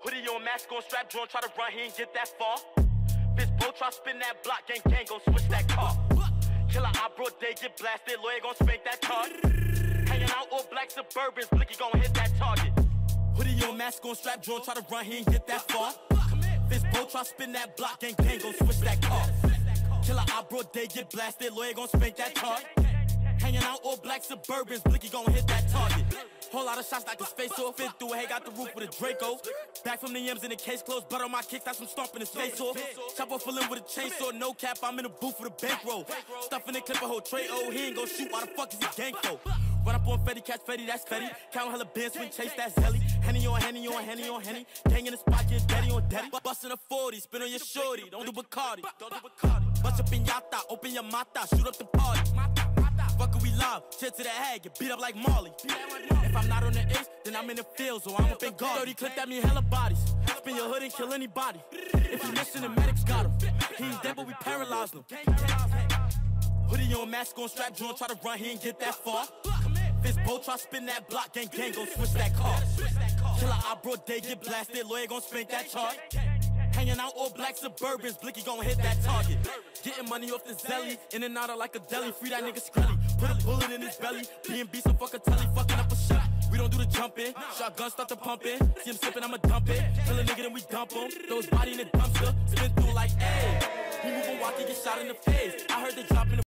Hoodie on, mask on, strap joint, try to run, he ain't get that far. Fist blow, try spin that block, gang gang, gon' switch that car. Killer eye, broad day, get blasted, lawyer gon' spank that card. Hanging out all black Suburbans, Blicky gon' hit that target. Hoodie on, mask on, strap joint, try to run, he ain't get that far. Fist blow, try spin that block, gang gang, gon' switch that car. Killer eye, broad day, get blasted, lawyer gon' spank that card. Hanging out all black Suburbans, Blicky gon' hit that target. Whole lot of shots like his face off. Fit through, hey, got the roof with a Draco. Back from the M's in the case closed. Butt on my kicks, that's some stomping his face off. Chopper full in with a chainsaw, no cap, I'm in the booth with a bankroll. Stuffing the clip a whole tray, oh, he ain't gon' shoot, why the fuck is he gang for? Run up on Fetty, catch Fetty, that's Fetty. Count hella bands, swing, chase, that's Zelly. Henny on Henny on Henny on Henny. Gang in the spot, get daddy on daddy. Bustin' a 40, spin on your shorty, don't do Bacardi. Bust up in yata, open your mata, shoot up the party. Fuck we live, shit to the head, get beat up like Marley. If I'm not on the ace, then I'm in the field, so I'm up in guard. 30 clip, that mean hella bodies. Spin your hood and kill anybody. If you missing, the medics got him. He ain't dead, but we paralyzed him. Hoodie on, mask on, strap joint, try to run, he ain't get that far. Fist blow, try spin that block, gang gang, gon' switch that car. Killer eye, broad day, get blasted, lawyer gon' spank that chart. Hanging out all black Suburbans, Blicky gon' hit that target. Getting money off the Zelly, in and out of like a deli. Free that nigga Skrelly, put a bullet in his belly. B&B some fuck a telly, fucking up a shot. We don't do the jumping, shotgun start the pumping. See him slipping, I'ma dump it. Kill a nigga, then we dump him. Throw his body in the dumpster, spin through like, ayy. He moving, walk, he get shot in the face. I heard they dropping the